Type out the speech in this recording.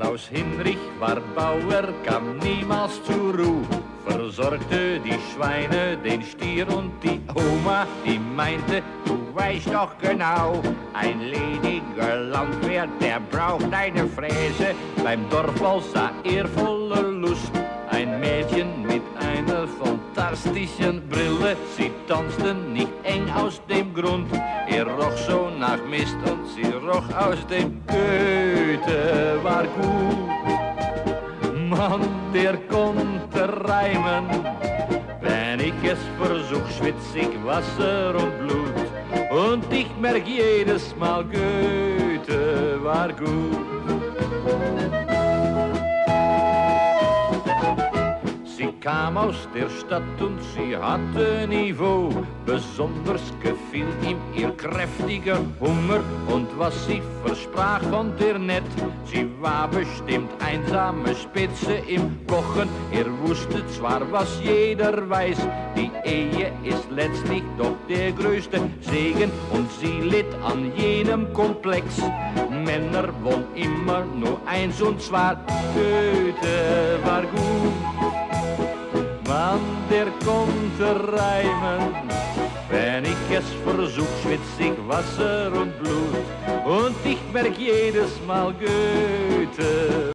Klaus Hinrich war Bauer, kam niemals zur Ruhe, versorgte die Schweine, den Stier und die Oma, die meinte, du weißt doch genau, ein lediger Landwehr, der braucht eine Fräse. Beim Dorfball sah er voller Lust ein Mädchen mit einer fantastischen Brille. Sie tanzten nicht eng aus dem Grund, er roch so nach Mist und sie roch aus dem Goethe war gut. Mann, der konnte reimen, wenn ich es versuch, schwitz ich Wasser und Blut. Und ich merk jedes Mal, Goethe war gut. Sie kam aus der Stadt und sie hatte Niveau. Besonders gefiel ihm ihr kräftiger Hunger und was sie versprach fand er nett. Sie war bestimmt einsame Spitze im Kochen. Er wusste zwar, was jeder weiß, die Ehe ist letztlich doch der größte Segen und sie litt an jenem Komplex. Männer wollen immer nur eins und zwar Goethe war gut. Mann, der konnte reimen, wenn ich es versuch, schwitz ich Wasser und Blut. Und ich merk jedes Mal Goethe